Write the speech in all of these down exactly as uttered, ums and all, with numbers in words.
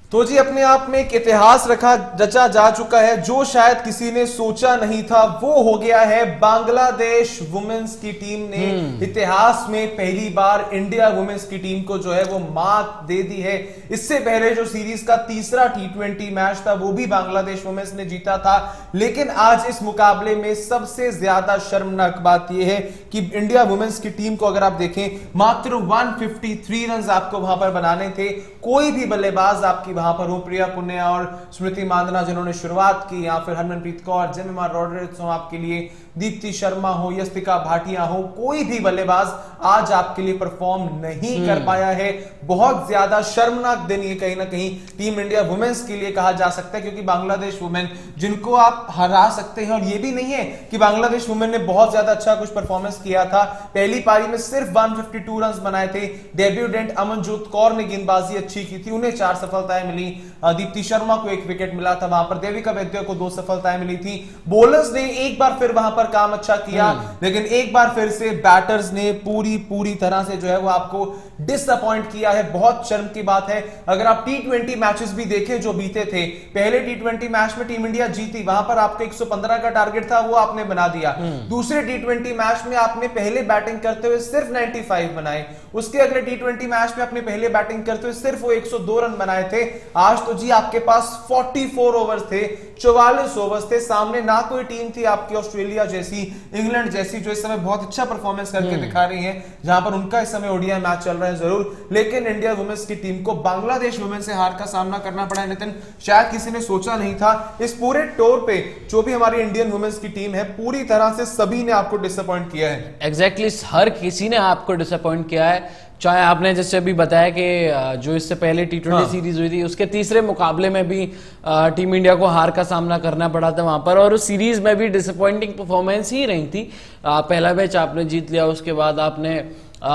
तो जी अपने आप में एक इतिहास रखा रचा जा चुका है जो शायद किसी ने सोचा नहीं था, वो हो गया है बांग्लादेश वुमेन्स की टीम ने इतिहास में पहली बार इंडिया वुमेन्स की टीम को जो है वो मात दे दी है। इससे पहले जो सीरीज का तीसरा टी ट्वेंटी मैच था वो भी बांग्लादेश वुमेन्स ने जीता था, लेकिन आज इस मुकाबले में सबसे ज्यादा शर्मनाक बात यह है कि इंडिया वुमेन्स की टीम को अगर आप देखें मात्र एक सौ तिरेपन रन आपको वहां पर बनाने थे। कोई भी बल्लेबाज आपकी वहां पर हो, प्रिया पुनिया और स्मृति मांदना जिन्होंने शुरुआत की, या फिर हरमनप्रीत कौर, जेमिमा रॉड्रिग्स हो आपके लिए, दीप्ति शर्मा हो, यस्तिका भाटिया हो, कोई भी बल्लेबाज आज आपके लिए परफॉर्म नहीं कर पाया है। बहुत ज्यादा शर्मनाक दिन ये कहीं ना कहीं टीम इंडिया वुमेन्स के लिए कहा जा सकता है, क्योंकि बांग्लादेश वुमेन जिनको आप हरा सकते हैं, और ये भी नहीं है कि बांग्लादेश वुमेन ने बहुत ज्यादा अच्छा कुछ परफॉर्मेंस किया था। पहली पारी में सिर्फ एक सौ बावन रन बनाए थे। डेब्यूटेंट अमनजोत कौर ने गेंदबाजी अच्छी की थी, उन्हें चार सफलताएं मिली। दीप्ति शर्मा को एक विकेट मिला था, वहां पर देविका वैद्य को दो सफलताएं मिली थी। बॉलर्स ने एक बार फिर वहां पर काम अच्छा किया, लेकिन एक बार फिर से बैटर्स ने पूरी पूरी तरह से जो है वो आपको डिसअपॉइंट किया है। बहुत शर्म की बात है। अगर आप टी ट्वेंटी मैचेस भी देखें जो बीते थे, पहले टी ट्वेंटी मैच में टीम इंडिया जीती, वहां पर आपको एक सौ पंद्रह का टारगेट था, वो आपने बना दिया। दूसरे टी ट्वेंटी मैच में आपने पहले बैटिंग करते हुए सिर्फ पचानवे बनाए, उसके अगले टी ट्वेंटी मैच में अपने पहले बैटिंग करते हुए सिर्फ वो एक सौ दो रन बनाए थे। आज तो जी आपके पास चौवालीस ओवर्स थे, चौवालीस ओवर्स थे। सामने ना कोई टीम थी आपकी ऑस्ट्रेलिया जैसी, इंग्लैंड जैसी, जो इस समय बहुत अच्छा परफॉर्मेंस करके दिखा रही है, जहां पर उनका इस समय ओडीआई मैच चल रहा है जरूर, लेकिन इंडिया वुमेन्स की टीम को बांग्लादेश वुमेन से हार का सामना करना पड़ा है। नितिन, शायद किसी ने सोचा नहीं था। इस पूरे टूर पे जो भी हमारी इंडियन वुमेन्स की टीम है, पूरी तरह से सभी ने आपको डिसअपॉइंट किया है। एग्जैक्टली exactly, हर किसी ने आपको डिसअपॉइंट किया है। चाहे आपने जैसे अभी बताया कि जो इससे पहले टी ट्वेंटी हाँ। सीरीज हुई थी, उसके तीसरे मुकाबले में भी टीम इंडिया को हार का सामना करना पड़ा था वहां पर, और उस सीरीज में भी डिसअपॉइंटिंग परफॉर्मेंस ही रही थी। आ, पहला मैच आपने जीत लिया, उसके बाद आपने आ,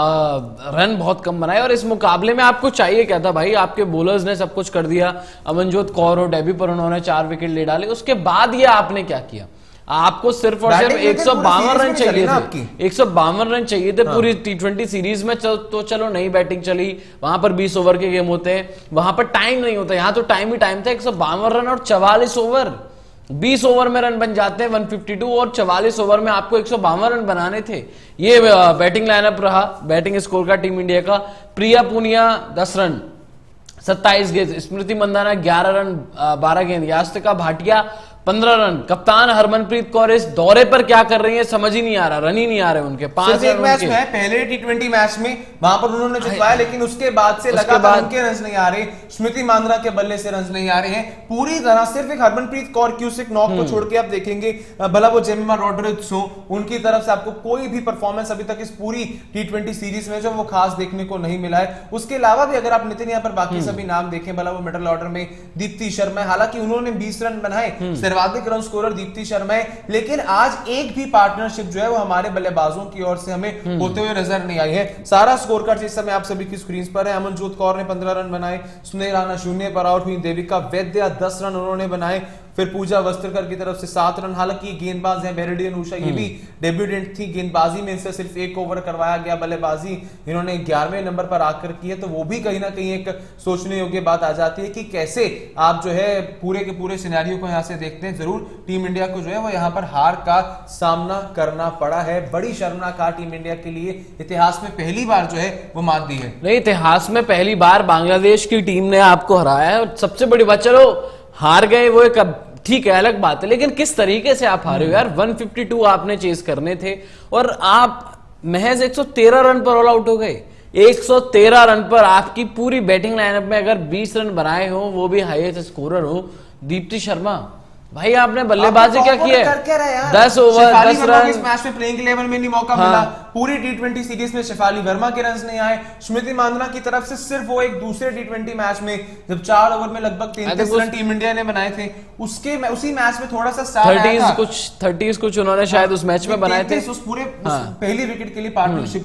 रन बहुत कम बनाए, और इस मुकाबले में आपको चाहिए क्या था भाई? आपके बॉलर्स ने सब कुछ कर दिया। अमनजोत कौर और डेब्यू पर उन्होंने चार विकेट ले डाले, उसके बाद ये आपने क्या किया? आपको सिर्फ और सिर्फ एक सौ बावन रन चाहिए थे, एक सौ बावन रन चाहिए थे हाँ। पूरी टी ट्वेंटी सीरीज में। चल, तो चलो नई बैटिंग चली, वहां पर बीस ओवर के गेम होते हैं, वहां पर टाइम नहीं होता, यहाँ तो टाइम ही टाइम था। एक सौ बावन रन और चवालीस ओवर, बीस ओवर में रन बन जाते हैं एक सौ बावन, और चवालीस ओवर में आपको एक सौ बावन रन बनाने थे। ये बैटिंग लाइनअप रहा, बैटिंग स्कोर का टीम इंडिया का। प्रिया पुनिया दस रन सत्ताईस गेंद, स्मृति मंदाना ग्यारह रन बारह गेंद, यास्तिका भाटिया पंद्रह रन। कप्तान हरमनप्रीत कौर इस दौरे पर क्या कर रही है समझ ही नहीं आ रहा, रन ही नहीं आ रहे उनके। पांच एक मैच में, पहले टी ट्वेंटी मैच में वहां पर उन्होंने जितवाया, लेकिन उसके बाद से लगातार उनके रन नहीं आ रहे। स्मृति मांद्रा के बल्ले से रन नहीं आ रहे हैं पूरी तरह। सिर्फ एक हरमनप्रीत कौर क्यूसिक नॉक को छोड़ के आप देखेंगे, भला वो जेमिमा रॉड्रिग्स हो, उनकी तरफ से आपको कोई भी परफॉर्मेंस अभी तक इस पूरी टी ट्वेंटी सीरीज में जो वो खास देखने को नहीं मिला है। उसके अलावा भी अगर आप नितिन यहाँ पर बाकी सभी नाम देखें, भला वो मिडिल ऑर्डर में दीप्ति शर्मा, हालांकि उन्होंने बीस रन बनाए, सर्वाधिक रन स्कोरर दीप्ति शर्मा है, लेकिन आज एक भी पार्टनरशिप जो है वो हमारे बल्लेबाजों की ओर से हमें होते हुए नजर नहीं आई है। सारा स्कोर कार्ड इस समय आप सभी की स्क्रीन पर है। अमनजोत कौर ने पंद्रह रन बनाए, स्नेह राणा शून्य पर आउट हुई, देविका वैद्य दस रन उन्होंने बनाए, फिर पूजा वस्त्रकर की तरफ से सात रन। हालांकि गेंदबाज हैं मेरिडियन उषा, ये भी डेब्यूटेंट थी, गेंदबाजी में इनसे सिर्फ एक ओवर करवाया गया, बल्लेबाजी इन्होंने ग्यारहवें नंबर पर आकर की है। तो वो भी कहीं ना कहीं एक सोचने योग्य बात आ जाती है कि कैसे आप जो है पूरे के पूरे सिनेरियो को यहां से देखते हैं। जरूर टीम इंडिया को जो है वो यहां पर हार का सामना करना पड़ा है। बड़ी शर्मनाक हार टीम इंडिया के लिए, इतिहास में पहली बार जो है वो मात दी है। नहीं, इतिहास में पहली बार बांग्लादेश की टीम ने आपको हराया है, और सबसे बड़ी बात, चलो हार गए वो एक ठीक है अलग बात है, लेकिन किस तरीके से आप हारे हो यार। एक सौ बावन आपने चेस करने थे और आप महज एक सौ तेरह रन पर ऑल आउट हो गए। एक सौ तेरह रन पर आपकी पूरी बैटिंग लाइनअप में अगर बीस रन बनाए हो, वो भी हाईएस्ट स्कोरर हो दीप्ति शर्मा, भाई आपने बल्लेबाजी क्या की है? दस ओवर दस रन। इस मैच में प्लेइंग इलेवन में नहीं मौका हाँ। मिला। पूरी टी ट्वेंटी सीरीज में शेफाली वर्मा के रन नहीं आए। स्मृति मांदना की तरफ से सिर्फ वो एक दूसरे टी ट्वेंटी मैच में जब चार ओवर में लगभग तैंतीस रन टीम इंडिया ने बनाए थे, उसके उसी मैच में थोड़ा सा थर्टीज कुछ थर्टीज कुछ उन्होंने शायद उस मैच में बनाए थे। उस पूरे पहली विकेट के लिए पार्टनरशिप थी,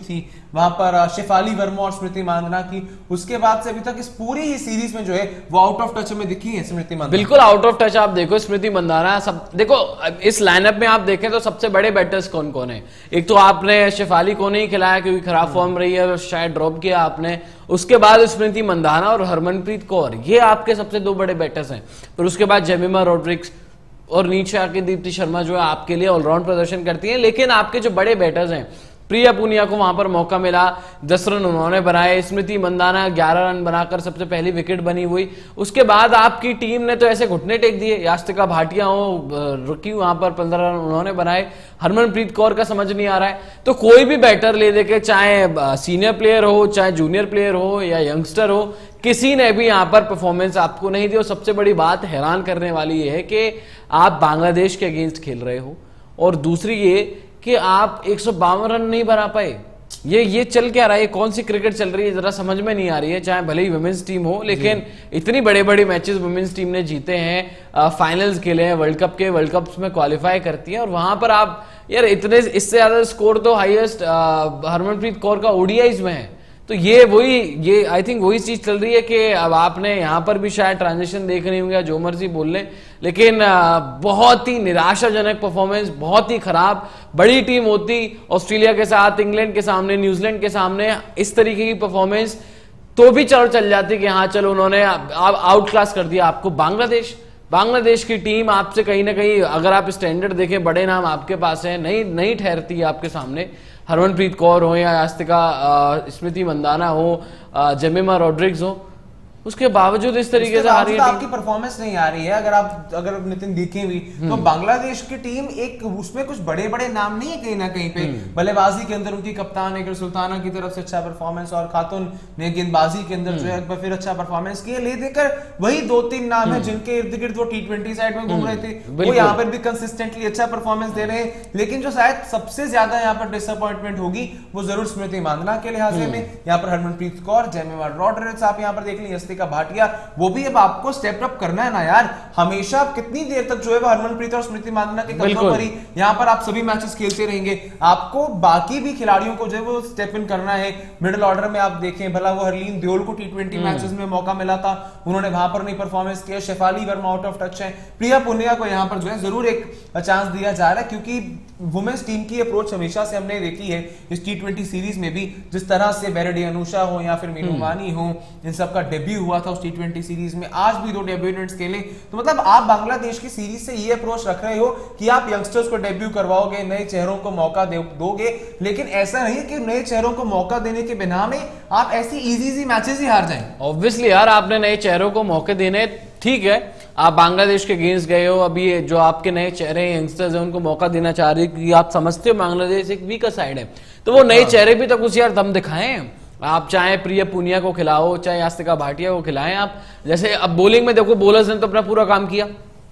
वहां पर शेफाली वर्मा और स्मृति मांदना की। उसके बाद से अभी तक इस पूरी ही सीरीज में जो है वो आउट ऑफ टच में दिखी है स्मृति मंदाना। बिल्कुल आउट ऑफ टच। आप देखो स्मृति मंदाना, सब देखो इस लाइनअप में आप देखें तो सबसे बड़े बैटर्स कौन कौन है। एक तो आपने शेफाली को नहीं खिलाया क्योंकि खराब फॉर्म रही है, शायद ड्रॉप किया आपने। उसके बाद स्मृति मंदाना और हरमनप्रीत कौर, ये आपके सबसे दो बड़े बैटर्स हैं। फिर उसके बाद जेमिमा रॉड्रिक्स और नीचे आके दीप्ति शर्मा जो है आपके लिए ऑलराउंड प्रदर्शन करती है। लेकिन आपके जो बड़े बैटर्स हैं, प्रिया पुनिया को वहां पर मौका मिला, दस रन उन्होंने बनाए। स्मृति मंदाना ग्यारह रन बनाकर सबसे पहली विकेट बनी हुई। उसके बाद आपकी टीम ने तो ऐसे घुटने टेक दिए। यास्तिका भाटिया हो रुकी, वहां पर पंद्रह रन उन्होंने बनाए। हरमनप्रीत कौर का समझ नहीं आ रहा है। तो कोई भी बैटर ले देके, चाहे सीनियर प्लेयर हो, चाहे जूनियर प्लेयर हो या यंगस्टर हो, किसी ने भी यहां पर परफॉर्मेंस आपको नहीं दी। और सबसे बड़ी बात हैरान करने वाली ये है कि आप बांग्लादेश के अगेंस्ट खेल रहे हो, और दूसरी ये कि आप एक सौ बावन रन नहीं बना पाए। ये ये चल क्या रहा है, कौन सी क्रिकेट चल रही है, जरा समझ में नहीं आ रही है। चाहे भले ही वुमेन्स टीम हो, लेकिन इतनी बड़े बड़े मैचेस वुमेन्स टीम ने जीते हैं, फाइनल्स खेले हैं, वर्ल्ड कप के, वर्ल्ड कप्स में क्वालिफाई करती है, और वहां पर आप यार इतने, इससे ज्यादा स्कोर तो हाईएस्ट हरमनप्रीत कौर का ओडीआईज में है। तो ये वही ये आई थिंक वही चीज चल रही है कि अब आपने यहां पर भी शायद ट्रांजिशन देख रही होंगे, जो मर्जी बोल लें, लेकिन बहुत ही निराशाजनक परफॉर्मेंस, बहुत ही खराब। बड़ी टीम होती ऑस्ट्रेलिया के साथ, इंग्लैंड के सामने, न्यूजीलैंड के सामने इस तरीके की परफॉर्मेंस तो भी चलो चल जाती कि हाँ चलो उन्होंने आउट क्लास कर दिया आपको। बांग्लादेश बांग्लादेश की टीम आपसे कहीं ना कहीं, अगर आप स्टैंडर्ड देखें, बड़े नाम आपके पास हैं, नहीं नहीं ठहरती है आपके सामने। हरमनप्रीत कौर हो या यास्तिका स्मृति मंदाना हो, जेमिमा रॉड्रिक्स हो, उसके बावजूद इस तरीके से आ रही है, आपकी परफॉर्मेंस नहीं आ रही है। अगर आप अगर नितिन देखें भी तो बांग्लादेश की टीम एक, उसमें कुछ बड़े बड़े नाम नहीं है कहीं ना कहीं पे। बल्लेबाजी के अंदर उनकी कप्तान एक सुल्ताना की तरफ से अच्छा परफॉर्मेंस, और खातून ने गेंदबाजी के अंदर जो है फिर अच्छा परफॉर्मेंस किया। ले देकर वही दो तीन नाम है जिनके इर्द गिर्द वो टी ट्वेंटी साइड में घूम रहे थे, वो यहाँ पर भी कंसिस्टेंटली अच्छा परफॉर्मेंस दे रहे हैं। लेकिन जो शायद सबसे ज्यादा यहाँ पर डिसअपॉइंटमेंट होगी वो जरूर स्मृति मांदना के लिहाजे में। यहाँ पर हरमनप्रीत कौर, जेमिमा रॉड्रिक्स आप यहाँ पर देख लीजिए, यास्तिका भाटिया, वो भी अब आपको स्टेप अप करना है ना यार। हमेशा आप कितनी देर तक जो है वो हरमनप्रीत और स्मृति मांदना के कंधों पर ही यहाँ पर आप सभी मैचेस खेलते रहेंगे। आपको बाकी भी खिलाड़ियों को जो है वो स्टेप इन करना है। मिडिल ऑर्डर में आप देखें, भला वो हरलीन देओल को टी ट्वेंटी मैचेस में मौका मिला था, उन्होंने वहां पर नहीं परफॉर्मेंस किया। Shafali Verma out of touch है। प्रिया पुनिया को यहाँ पर जो है जरूर एक चांस दिया जा रहा है, क्योंकि वुमेन्स टीम की अप्रोच हमेशा से हमने देखी है इस टी ट्वेंटी सीरीज में भी। जिस तरह से बेरेडी अनुषा हो या फिर मीनू मानी हो, इन सब का डेब्यू हुआ था उस टी ट्वेंटी सीरीज में, आज भी दो डेब्यूटेंट्स खेले। तो मतलब आप बांग्लादेश की सीरीज से ये अप्रोच रख रहे हो कि आप यंगस्टर्स को डेब्यू करवाओगे, नए चेहरों को मौका दोगे, लेकिन ऐसा नहीं कि नए चेहरों को मौका देने के बिना में आप ऐसी इजी इजी मैचेस ही हार जाएं। ऑब्वियसली यार, आपने नए चेहरों को मौके देने, ठीक है, आप बांग्लादेश के अगेंस्ट गए हो, अभी जो आपके नए चेहरे हैं, यंगस्टर्स हैं, उनको मौका देना चाह रहे हो क्योंकि आप समझते हो बांग्लादेश एक वीकर साइड है, तो वो नए चेहरे भी तो कुछ यार दम दिखाएं। आप चाहे प्रिया पुनिया को खिलाओ, चाहे यास्तिका भाटिया को खिलाएं। आप जैसे अब बॉलिंग में देखो, बॉलर्स ने तो अपना पूरा काम किया,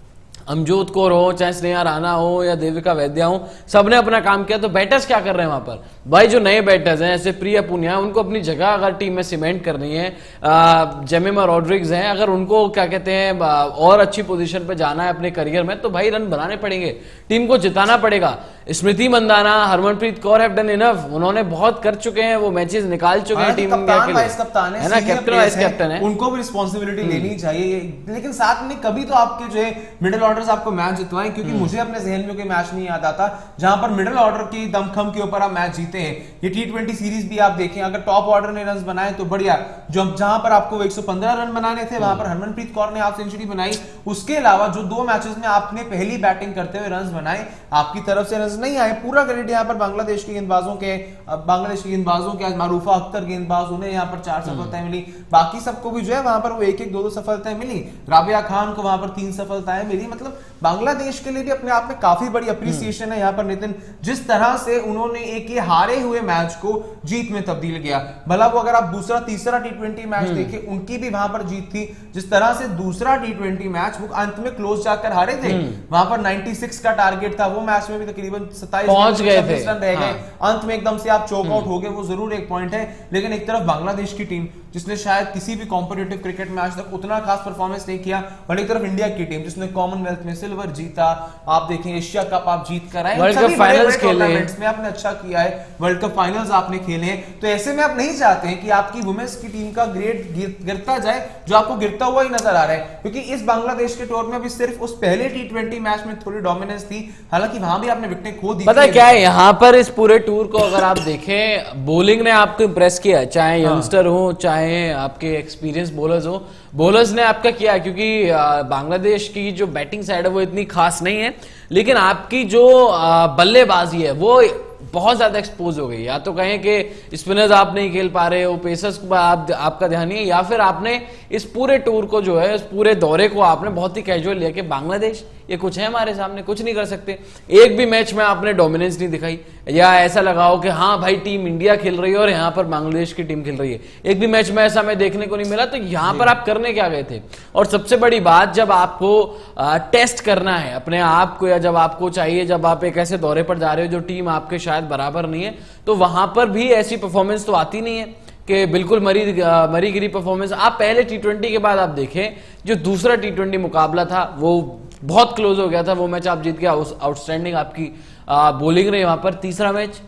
अमजोत कौर हो, चाहे स्नेहा राणा हो या देविका वैद्या हो, सबने अपना काम किया। तो बैटर्स क्या कर रहे हैं वहां पर भाई? जो नए बैटर्स हैं जैसे प्रिया पुनिया, उनको अपनी जगह अगर टीम में सीमेंट करनी है, जेमिमा रॉड्रिक्स हैं, अगर उनको क्या कहते हैं और अच्छी पोजीशन पे जाना है अपने करियर में, तो भाई रन बनाने पड़ेंगे, टीम को जिताना पड़ेगा। Smriti Mandhana, Harmanpreet Kaur have done enough, उन्होंने बहुत कर चुके हैं, वो मैचेस निकाल चुके हैं टीम इंडिया के लिए, है ना, कैप्टन वाइस कैप्टन है, उनको भी रिस्पॉन्सिबिलिटी लेनी चाहिए। लेकिन साथ में कभी तो आपके जो है मिडिल ऑर्डर्स आपको मैच जितवाएं, क्योंकि मुझे अपने जहन में कोई मैच नहीं याद आता जहां पर मिडिल ऑर्डर की दमखम के ऊपर आप मैच जीते हैं। ये टी ट्वेंटी सीरीज भी आप देखें, अगर टॉप ऑर्डर ने रन बनाए तो बढ़िया, जो जहां पर आपको एक सौ पंद्रह रन बनाने थे वहां पर हरमनप्रीत कौर ने हाफ सेंचुरी बनाई। उसके अलावा जो दो मैचेस में आपने पहली बैटिंग करते हुए रन बनाए, आपकी तरफ से रन नहीं आए। पूरा क्रेडिट यहाँ पर बांग्लादेश के गेंदबाजों के, बांग्लादेश के गेंदबाजों के, मारूफा अख्तर गेंदबाज, उन्हें यहाँ पर चार सफलताएं मिली, बाकी सबको भी जो है वहां पर वो एक एक दो दो सफलताएं मिली। राबिया खान को वहां पर तीन सफलताएं मिली। मतलब बांग्लादेश के लिए भी अपने आप में काफी बड़ी अप्रिसिएशन है यहाँ पर नितिन, जिस तरह से उन्होंने एक ये हारे हुए मैच को जीत में तब्दील किया। भला वो अगर आप दूसरा तीसरा टी ट्वेंटी मैच देखें, उनकी भी वहां पर जीत थी। जिस तरह से दूसरा टी ट्वेंटी मैच वो अंत में क्लोज जाकर हारे थे, वहां पर छियानवे का टारगेट था, वो मैच में भी तकरीबन सत्ताईस पहुंच गए थे, रन रह गए, अंत में एकदम से आप चौक आउट हो गए, वो जरूर एक पॉइंट है। लेकिन एक तरफ बांग्लादेश की टीम जिसने शायद किसी भी कॉम्पिटिटिव क्रिकेट में आज तक उतना खास परफॉर्मेंस नहीं किया, और एक तरफ इंडिया की टीम जिसने कॉमनवेल्थ में सिल्वर जीता, आप देखें एशिया कप आप जीत कर आए, वर्ल्ड कप फाइनल्स खेले में आपने अच्छा किया है, वर्ल्ड कप फाइनल्स आपने खेले हैं, तो ऐसे में आप नहीं चाहते हैं कि आपकी वुमेन्स की टीम का ग्रेड गिरता जाए, जो आपको गिरता हुआ ही नजर आ रहा है, क्योंकि इस बांग्लादेश के टूर में अभी सिर्फ उस पहले टी ट्वेंटी मैच में थोड़ी डोमिनेंस थी, हालांकि वहां भी आपने विकेटें खो दी। पता है क्या है, यहाँ पर इस पूरे टूर को अगर आप देखें, बॉलिंग ने आपको इंप्रेस किया, चाहे यंगस्टर हो चाहे आपके एक्सपीरियंस बॉलर्स हो, बॉलर्स ने आपका किया, क्योंकि बांग्लादेश की जो बैटिंग साइड है वो इतनी खास नहीं है, लेकिन आपकी जो बल्लेबाजी है वो बहुत ज्यादा एक्सपोज हो गई। या तो कहें कि स्पिनर्स आप नहीं खेल पा रहे हो, पेसर्स पर आप, आपका ध्यान नहीं है, या फिर आपने इस पूरे टूर को जो है, इस पूरे दौरे को आपने बहुत ही कैजुअल लिया कि बांग्लादेश ये कुछ है हमारे सामने, कुछ नहीं कर सकते। एक भी मैच में आपने डोमिनेंस नहीं दिखाई, या ऐसा लगाओ कि हाँ भाई टीम इंडिया खेल रही है और यहाँ पर बांग्लादेश की टीम खेल रही है, एक भी मैच में ऐसा हमें देखने को नहीं मिला। तो यहाँ पर आप करने क्या गए थे? और सबसे बड़ी बात, जब आपको आ, टेस्ट करना है अपने आप को, या जब आपको चाहिए, जब आप एक ऐसे दौरे पर जा रहे हो जो टीम आपके शायद बराबर नहीं है, तो वहां पर भी ऐसी परफॉर्मेंस तो आती नहीं है कि बिल्कुल मरी मरी गिरी परफॉर्मेंस। आप पहले टी ट्वेंटी के बाद आप देखें, जो दूसरा टी ट्वेंटी मुकाबला था वो बहुत क्लोज हो गया था, वो मैच आप जीत गया, आउटस्टैंडिंग आपकी बॉलिंग रही वहां पर। तीसरा मैच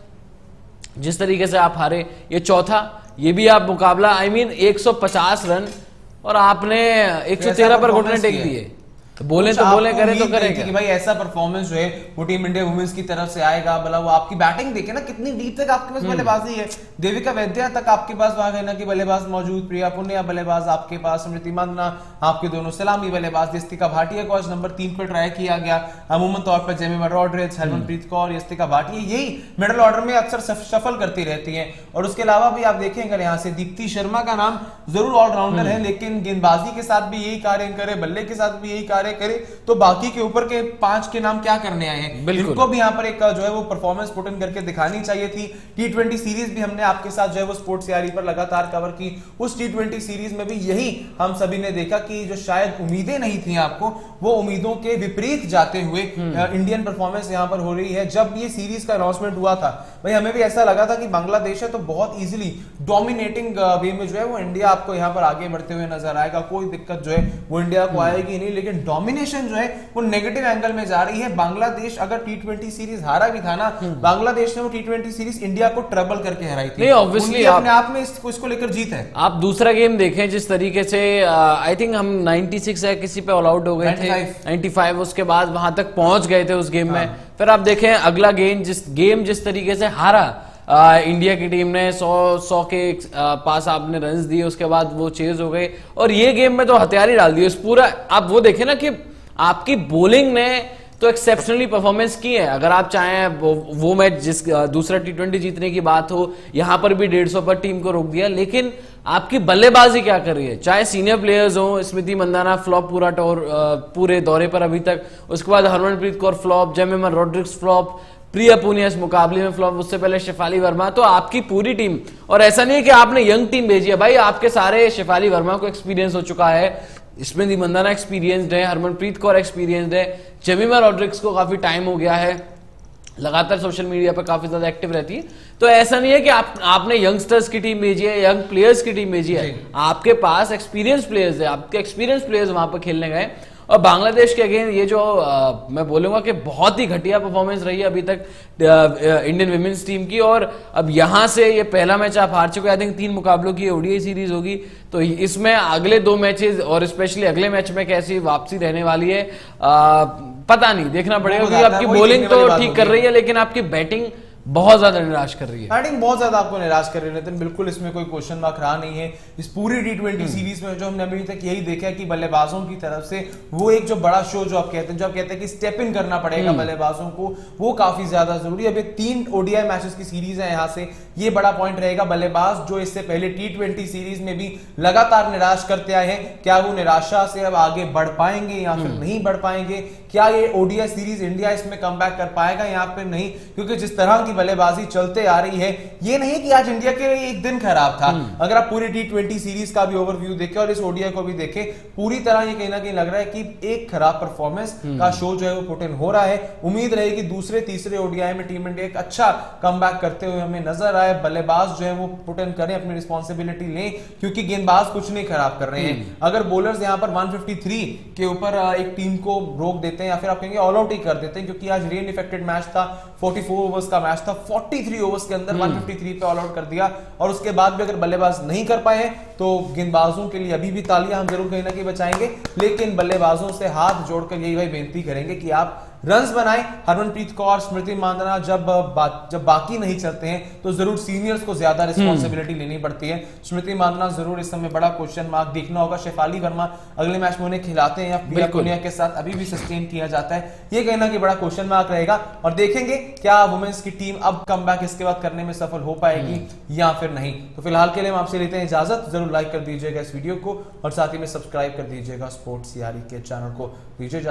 जिस तरीके से आप हारे, ये चौथा, ये भी आप मुकाबला, आई मीन एक सौ पचास रन और आपने एक सौ तेरह पर घुटने टेक दिए। बोले तो बोले, करे तो करेंगे कि भाई ऐसा परफॉर्मेंस जो है वो टीम इंडिया वुमेन्स की तरफ से आएगा। भला वो आपकी बैटिंग देखे ना, कितनी डीप तक आपके पास बल्लेबाजी है, देविका वैद्या तक आपके पास वहां कहना कि बल्लेबाज मौजूद, प्रिया पुनिया बल्लेबाज आपके पास, स्मृति मंदाना आपके दोनों सलामी बल्लेबाज, यस्तिका भाटिया को आज नंबर तीन पर ट्राई किया गया, अमूमन तौर पर जेमिमा रॉड्रिग्स, हरमनप्रीत कौर, यस्तिका भाटिया यही मिडिल ऑर्डर में अक्सर सफल करती रहती है। और उसके अलावा भी आप देखें अगर यहाँ से दीप्ति शर्मा का नाम जरूर ऑलराउंडर है, लेकिन गेंदबाजी के साथ भी यही कार्य करे, बल्ले के साथ भी यही कार्य करे, तो बाकी के ऊपर के पांच के नाम क्या करने आए हैं? इनको भी यहाँ पर एक जो है वो परफॉर्मेंस पुट इन करके दिखानी चाहिए थी। टी ट्वेंटी सीरीज भी हमने आपके साथ जो है वो स्पोर्ट्स यारी पर लगातार कवर की, उस टी ट्वेंटी सीरीज में भी यही हम सभी ने देखा कि जो शायद उम्मीदें नहीं थी आपको, वो उम्मीदों के विपरीत जाते हुए इंडियन परफॉर्मेंस यहाँ पर हो रही है। जब ये सीरीज का अनाउंसमेंट हुआ था भाई, हमें भी ऐसा लगा था कि बांग्लादेश है तो बहुत इजीली डोमिनेटिंग वे में जो है वो इंडिया आपको यहाँ पर आगे बढ़ते हुए नजर आएगा, कोई दिक्कत जो है वो इंडिया को आएगी नहीं। लेकिन डोमिनेशन जो है वो नेगेटिव एंगल में जा रही है। बांग्लादेश अगर टी ट्वेंटी सीरीज हारा भी था ना, बांग्लादेश ने वो टी ट्वेंटी सीरीज इंडिया को ट्रबल करके हराई थी। नहीं, ऑब्वियसली अपने आप में इसको, इसको लेकर जीत है। आप दूसरा गेम देखें जिस तरीके से, आई थिंक हम छियानवे है किसी पे ऑल आउट हो गए थे, पचानवे, उसके बाद वहां तक पहुंच गए थे उस गेम में। फिर आप देखें अगला गेम जिस गेम जिस तरीके से हारा आ, इंडिया की टीम ने सौ सौ के आ, पास आपने रन्स दिए, उसके बाद वो चेज हो गए, और ये गेम में तो हथियार ही डाल दिए इस पूरा। आप वो देखें ना कि आपकी बॉलिंग ने तो एक्सेप्शनली परफॉर्मेंस की है। अगर आप चाहें वो, वो मैच जिस दूसरा टी ट्वेंटी जीतने की बात हो, यहां पर भी डेढ़ सौ पर टीम को रोक दिया, लेकिन आपकी बल्लेबाजी क्या कर रही है? चाहे सीनियर प्लेयर्स हो, स्मृति मंदाना फ्लॉप पूरा टोर पूरे दौरे पर अभी तक, उसके बाद हरमनप्रीत कौर फ्लॉप, जेमिमा रॉड्रिग्स फ्लॉप, प्रिया पुनिया इस मुकाबले में फ्लॉप, उससे पहले शेफाली वर्मा। तो आपकी पूरी टीम, और ऐसा नहीं है कि आपने यंग टीम भेजी है भाई, आपके सारे, शेफाली वर्मा को एक्सपीरियंस हो चुका है, स्मृति मंदाना एक्सपीरियंस्ड है, हरमनप्रीत कौर एक्सपीरियंस्ड है, जेमिमा रॉड्रिग्स को काफी टाइम हो गया है, लगातार सोशल मीडिया पर काफी ज्यादा एक्टिव रहती है। तो ऐसा नहीं है कि आप आपने यंगस्टर्स की टीम भेजी है, यंग प्लेयर्स की टीम भेजी है, आपके पास एक्सपीरियंस प्लेयर्स है, आपके एक्सपीरियंस प्लेयर्स वहां पर खेलने गए। और बांग्लादेश के अगेन ये जो आ, मैं बोलूंगा कि बहुत ही घटिया परफॉर्मेंस रही है अभी तक इंडियन विमेंस टीम की। और अब यहां से ये पहला मैच आप हार चुके, आई थिंक तीन मुकाबलों की ओडीआई सीरीज होगी, तो इसमें अगले दो मैचेस और स्पेशली अगले मैच में कैसी वापसी रहने वाली है आ, पता नहीं, देखना पड़ेगा, क्योंकि आपकी बॉलिंग तो ठीक कर रही है लेकिन आपकी बैटिंग बहुत ज्यादा निराश कर रही है। बैटिंग बहुत ज्यादा आपको निराश कर रही है नितिन, बिल्कुल इसमें कोई क्वेश्चन मार्क रहा नहीं है। इस पूरी टी ट्वेंटी सीरीज में जो हमने अभी तक यही देखा है कि बल्लेबाजों की तरफ से वो एक जो बड़ा शो जो आप कहते हैं, जो आप कहते हैं कि स्टेप इन करना पड़ेगा बल्लेबाजों को, वो काफी ज्यादा जरूरी है। अभी तीन ओडीआई मैचेस की सीरीज है, यहाँ से ये बड़ा पॉइंट रहेगा। बल्लेबाज जो इससे पहले टी ट्वेंटी सीरीज में भी लगातार निराश करते आए हैं, क्या वो निराशा से अब आगे बढ़ पाएंगे या फिर नहीं बढ़ पाएंगे? क्या ये ओडीआई सीरीज इंडिया इसमें कमबैक कर पाएगा या फिर नहीं? क्योंकि जिस तरह की बल्लेबाजी चलते आ रही है। ये नहीं कि आज इंडिया के एक दिन खराब था, अगर आप पूरी टी ट्वेंटी सीरीज का भी ओवरव्यू देखें और इस ओडीआई को भी देखें, पूरी तरह ये कहीं ना कहीं लग रहा है कि एक खराब परफॉर्मेंस का शो जो है वो पुट इन हो रहा है। उम्मीद रहेगी दूसरे तीसरे ओडीआई में टीम इंडिया एक अच्छा कमबैक करते हुए हमें नजर आए, बल्लेबाज जो है वो पुट इन करें, अपनी रिस्पॉन्सिबिलिटी लें, क्योंकि गेंदबाज कुछ नहीं खराब कर रहे हैं। अगर बॉलर्स यहां पर एक सौ तिरेपन के ऊपर एक टीम को रोक देते हैं या फिर आप कहेंगे ऑल आउट ही कर देते हैं, क्योंकि आज रेन इफेक्टेड मैच था, चौवालीस ओवर्स का मैच था, तैंतालीस ओवर्स के अंदर एक सौ तिरेपन पे ऑल आउट कर दिया, और उसके बाद भी अगर बल्लेबाज नहीं कर पाए तो गेंदबाजों के लिए अभी भी तालियां हम जरूर कहीं ना कहीं बचाएंगे, लेकिन बल्लेबाजों से हाथ जोड़कर यही भाई बेनती करेंगे कि आप रन्स बनाएं। हरमनप्रीत कौर, स्मृति मांधाना जब बा, जब बाकी नहीं चलते हैं तो जरूर सीनियर्स को ज्यादा रिस्पॉन्सिबिलिटी लेनी पड़ती है। स्मृति मांधाना जरूर इस समय बड़ा क्वेश्चन मार्क देखना होगा। शेफाली वर्मा अगले मैच में उन्हें खिलाते हैं या पीएम पुनिया के साथ अभी भी सस्टेन किया जाता है, ये कहना कि बड़ा क्वेश्चन मार्क रहेगा। और देखेंगे क्या वुमेन्स की टीम अब कमबैक इसके बाद करने में सफल हो पाएगी या फिर नहीं। तो फिलहाल के लिए हम आपसे लेते हैं इजाजत। जरूर लाइक कर दीजिएगा इस वीडियो को और साथ ही में सब्सक्राइब कर दीजिएगा स्पोर्ट्स यारी के चैनल को। दीजिए